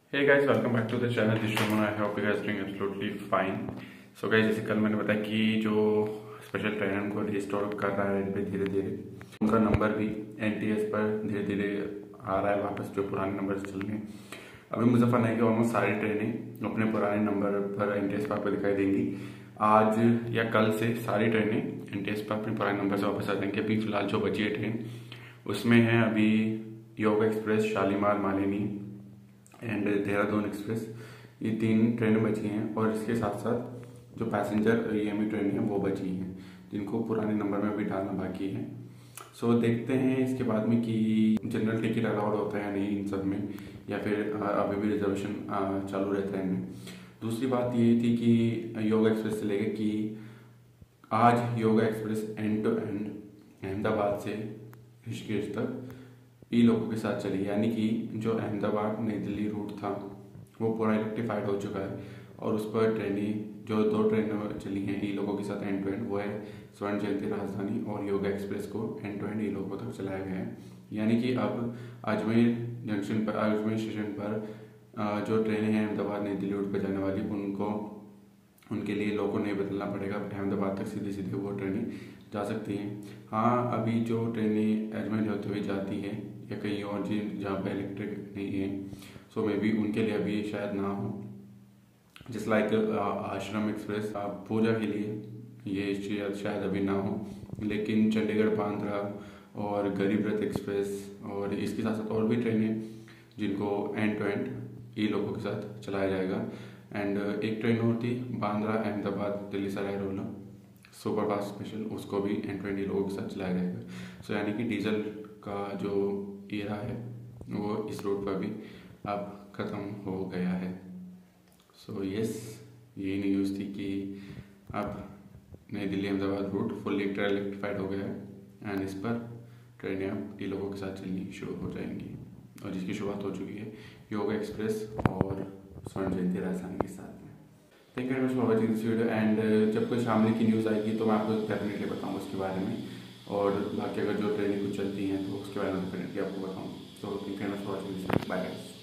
Hey guys, welcome back to the channel. This is Shuman. I hope you guys doing absolutely fine. So guys, जैसे कल मैंने बताया कि जो special train है उनको रिस्टोर कर रहा है रेलवे धीरे धीरे। उनका नंबर भी NTS पर धीरे धीरे आ रहा है वापस, जो पुराने नंबर चल रहे हैं। अभी मुजफ्फरनगर की ऑलमोस्ट सारी ट्रेनें अपने पुराने नंबर पर NTS पर आपको दिखाई देंगी। आज या कल से सारी ट्रेनें NTS पर अपने पुराने नंबर से वापस आ जाएंगी। अभी फिलहाल जो बची है ट्रेन उसमें है अभी Yoga express, Shalimar, Malini and Dehradun express, ये 3 ट्रेनें बची हैं। और इसके साथ साथ जो पैसेंजर EME ट्रेन है वो बची हैं, जिनको पुराने नंबर में भी डालना बाकी है। सो देखते हैं इसके बाद में कि जनरल टिकट अलाउड होता है या नहीं इन सब में, या फिर अभी भी रिजर्वेशन चालू रहता है इनमें। दूसरी बात ये थी कि योगा एक्सप्रेस से लेकर कि आज Yoga express end to end Ahmedabad से ऋषिकेश तक लोगों के साथ चली, यानी कि जो अहमदाबाद नई दिल्ली रूट था वो पूरा इलेक्ट्रीफाइड हो चुका है। और उस पर ट्रेनें जो 2 ट्रेनें चली हैं लोगों के साथ एंड टू एंड, वो है स्वर्ण जयंती राजधानी और योगा एक्सप्रेस को एंड टू एंड लोगों तक चलाया गया है। यानी कि अब अजमेर जंक्शन पर, अजमेर स्टेशन पर जो ट्रेनें हैं अहमदाबाद नई दिल्ली रूट पर जाने वाली, उनके लिए लोगों को नहीं बदलना पड़ेगा। अहमदाबाद तक सीधे सीधे वो ट्रेनें जा सकती हैं। हाँ, अभी जो ट्रेनें अजमेर होते हुए जाती है या कहीं और जहाँ पर इलेक्ट्रिक नहीं है, सो मे बी उनके लिए अभी शायद ना हो। जस्ट लाइक आश्रम एक्सप्रेस पूजा के लिए ये शायद अभी ना हो, लेकिन चंडीगढ़ बांद्रा और गरीब रथ एक्सप्रेस और इसके साथ साथ और भी ट्रेनें जिनको एंड टू एंड लोगों के साथ चलाया जाएगा। एंड एक ट्रेन और थी बांद्रा अहमदाबाद दिल्ली सराय रोला सुपर फास्ट स्पेशल, उसको भी एंड टू एंड लोगों के साथ चलाया जाएगा। सो यानी कि डीजल का जो एरा है वो इस रूट पर भी अब ख़त्म हो गया है। सो यस, यही न्यूज़ थी कि अब नई Delhi Ahmedabad route fully electrified हो गया है एंड इस पर ट्रेनें अब लोगों के साथ चलनी शुरू हो जाएंगी, और जिसकी शुरुआत हो चुकी है योगा एक्सप्रेस और स्वर्ण जयंती राजधानी के साथ में। Thank you very much for watching this video. And जब कोई शामिल की न्यूज़ आएगी तो मैं आपको डेफिनेटली बताऊँगा उसके बारे में, और बाकी अगर जो ट्रेनें कुछ चलती हैं तो उसके बारे में डेफिनेटली आपको बताऊँ। तो thank you very much for watching this video. Bye guys.